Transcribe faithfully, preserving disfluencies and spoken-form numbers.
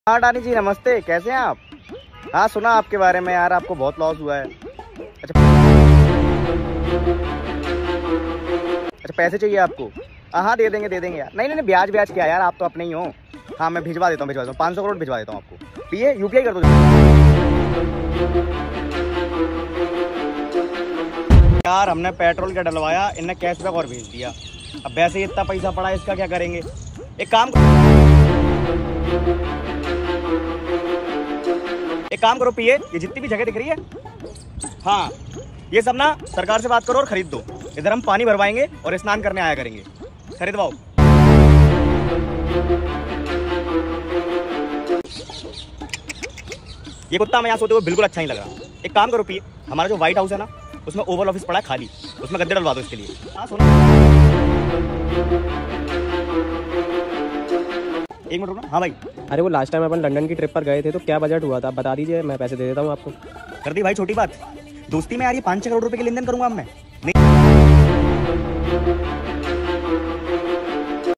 हाँ डानी जी नमस्ते, कैसे हैं आप? हाँ सुना आपके बारे में यार, आपको बहुत लॉस हुआ है। अच्छा अच्छा पैसे चाहिए आपको? हाँ हाँ दे देंगे दे देंगे यार। नहीं नहीं नहीं ब्याज ब्याज क्या यार, आप तो अपने ही हो। हाँ मैं भिजवा देता हूँ भिजवा देता हूँ पाँच सौ करोड़ भिजवा देता हूँ आपको। पीए यूपीआई कर दो यार। हमने पेट्रोल क्या डलवाया, इनने कैशबैक और भेज दिया। अब वैसे ही इतना पैसा पड़ा है, इसका क्या करेंगे? एक काम एक काम करो पीए, ये जितनी भी जगह दिख रही है हाँ ये सब ना सरकार से बात करो और खरीद दो। इधर हम पानी भरवाएंगे और स्नान करने आया करेंगे। खरीदवाओ। ये कुत्ता मैं यहाँ सोते हुए बिल्कुल अच्छा नहीं लग रहा। एक काम करो पीए, हमारा जो व्हाइट हाउस है ना उसमें ओवल ऑफिस पड़ा है खाली, उसमें गद्दे डलवा दो इसके लिए। हाँ सुनो एक मिनट रुकना। हाँ भाई। अरे वो लास्ट टाइम अपन लंदन की ट्रिप पर गए थे तो क्या बजट हुआ था आप बता दीजिए, मैं पैसे दे देता हूँ आपको। कर दी भाई, छोटी बात। दोस्ती में यार ये पाँच छह करोड़ रुपए के लेन देन करूंगा अब मैं। नहीं